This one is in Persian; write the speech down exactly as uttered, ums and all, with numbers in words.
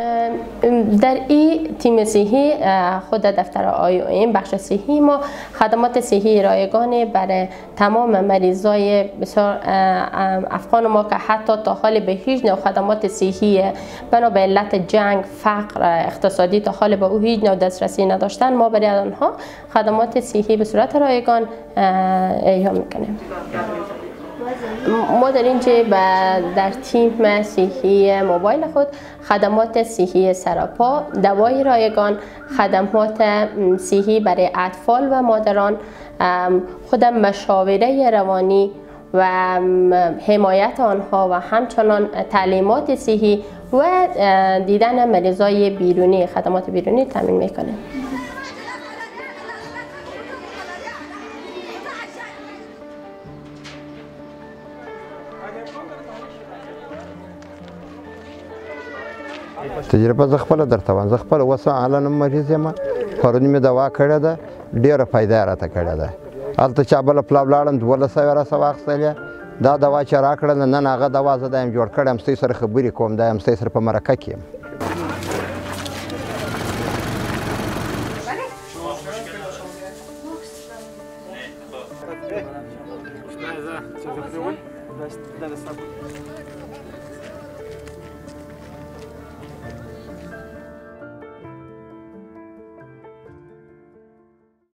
در این تیم صحی خود دفتر آی او ام بخش صحی ما خدمات صحی رایگان برای تمام مریضای بسیار افغان ما که حتی تا حال به هیچ نوع خدمات صحی بنا به علت جنگ، فقر، اقتصادی تا حال به او هیچ نوع دسترسی نداشتن، ما برای آنها خدمات صحی به صورت رایگان احیا میکنیم. ما در اینجا در تیم صحی موبایل خود خدمات صحی سراپا، دوای رایگان، خدمات صحی برای اطفال و مادران، خود مشاوره روانی و حمایت آنها و همچنان تعلیمات صحی و دیدن مریضای بیرونی، خدمات بیرونی تامین میکنیم. تجربه زه خپله درته وایم، زه خپله اوس الان مریض یم، پرون مې دوا کړې ده، ډېره فایده یې راته کړې ده. هلته چا بله پله ولاړم دولس سوه یې راسه واخیستلې، دا دوا چې راکړه نن هغه دوا زه دا یم جوړ کړی یم، ستاسو سره خبرې کوم، دا یم ستاسو سره په مرکه کې یم.